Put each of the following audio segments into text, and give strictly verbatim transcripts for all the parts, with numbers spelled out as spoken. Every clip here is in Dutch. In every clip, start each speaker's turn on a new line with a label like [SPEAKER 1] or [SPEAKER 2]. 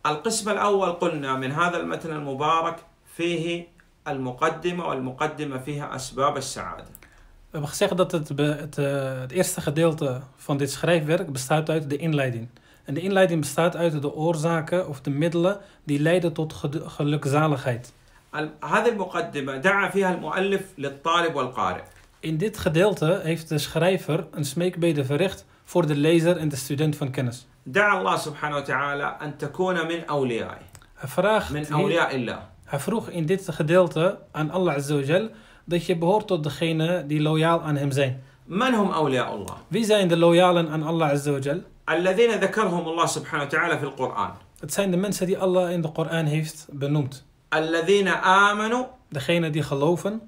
[SPEAKER 1] القسم الأول قلنا من هذا المتن المبارك فيه المقدمة والمقدمة فيها أسباب السعادة.
[SPEAKER 2] We hebben gezegd dat het, be, het, uh, het eerste gedeelte van dit schrijfwerk bestaat uit de inleiding. En de inleiding bestaat uit de oorzaken of de middelen die leiden tot gelukzaligheid.
[SPEAKER 1] هذه المقدمة دعا فيها المؤلف للطالب والقارئ.
[SPEAKER 2] In dit gedeelte heeft de schrijver een smeekbede verricht voor de lezer en de student van kennis.
[SPEAKER 1] دعا الله سبحانه وتعالى أن تكون من أوليائه.
[SPEAKER 2] Hij vraagt
[SPEAKER 1] من أولياء الله.
[SPEAKER 2] Hij vroeg in dit gedeelte aan Allah Azza wa Jal dat je behoort tot degenen die loyaal aan hem zijn.
[SPEAKER 1] من هم أولياء الله؟
[SPEAKER 2] Wie zijn de loyalen aan Allah Azza wa Jal?
[SPEAKER 1] الذين ذكرهم الله سبحانه وتعالى في القرآن.
[SPEAKER 2] Het zijn de mensen die Allah in de Koran heeft benoemd.
[SPEAKER 1] الذين آمنوا.
[SPEAKER 2] Degenen die geloven.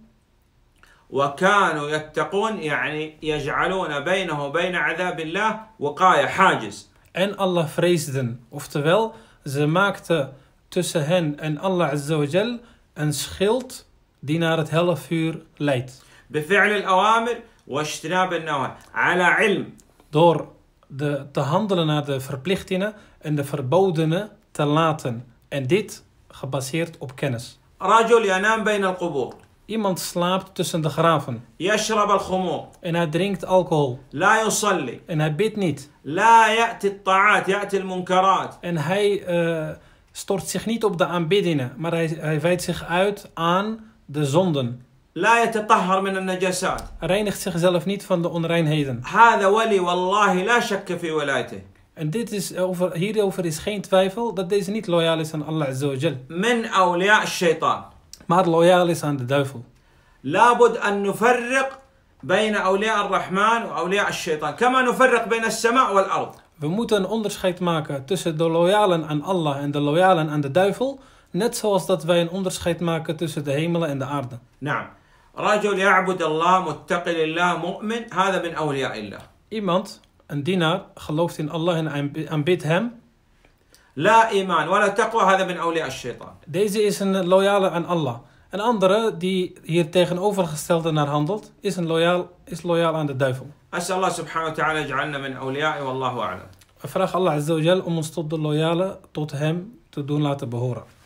[SPEAKER 1] وكانوا يتقون يعني يجعلون بينه وبين عذاب الله وقاية حاجز.
[SPEAKER 2] En Allah vreesden. Oftewel, ze maakten tussen hen en Allah Azza wa Jal een schild die naar het hellevuur leidt.
[SPEAKER 1] بفعل الأوامر واجتناب النواهي على علم.
[SPEAKER 2] Door de, te handelen naar de verplichtingen en de verbodenen te laten. En dit gebaseerd op kennis.
[SPEAKER 1] رجل ينام بين القبور.
[SPEAKER 2] Iemand slaapt tussen de graven.
[SPEAKER 1] يشرب الخمور.
[SPEAKER 2] En hij drinkt alcohol.
[SPEAKER 1] لا يصلي.
[SPEAKER 2] En hij bidt niet.
[SPEAKER 1] لا يأتي الطاعات يأتي المنكرات.
[SPEAKER 2] En hij uh, stort zich niet op de aanbiddingen, maar hij, hij wijdt zich uit aan de zonden.
[SPEAKER 1] لا يتطهر من النجاسات.
[SPEAKER 2] Hij reinigt zichzelf niet van de onreinheden.
[SPEAKER 1] هذا ولي والله لا شك في ولايته.
[SPEAKER 2] En dit is over, hierover is geen twijfel dat deze niet loyaal is aan Allah Azza wa Jal.
[SPEAKER 1] من أولياء الشيطان.
[SPEAKER 2] Maar loyaal is aan de duivel.
[SPEAKER 1] لابد أن نفرق بين أولياء الرحمن وأولياء الشيطان كما نفرق بين السماء والأرض.
[SPEAKER 2] We moeten een onderscheid maken tussen de loyalen aan Allah en de loyalen aan de duivel, net zoals dat wij een onderscheid maken tussen de hemelen en de aarde.
[SPEAKER 1] نعم. رجل يعبد الله متقي لله مؤمن هذا من أولياء الله.
[SPEAKER 2] Iemand, een dienaar, gelooft in Allah en aanbidt hem.
[SPEAKER 1] لا إيمان ولا تقوى هذا من أولياء الشيطان.
[SPEAKER 2] Deze is een loyale aan Allah. Een andere die hier tegenovergestelde naar handelt, is een loyaal, is loyaal aan de duivel.
[SPEAKER 1] أسأل الله سبحانه وتعالى يجعلنا من أوليائه والله أعلم.
[SPEAKER 2] We vragen Allah Azza wa Jal om ons tot de loyale, tot hem te doen laten behoren.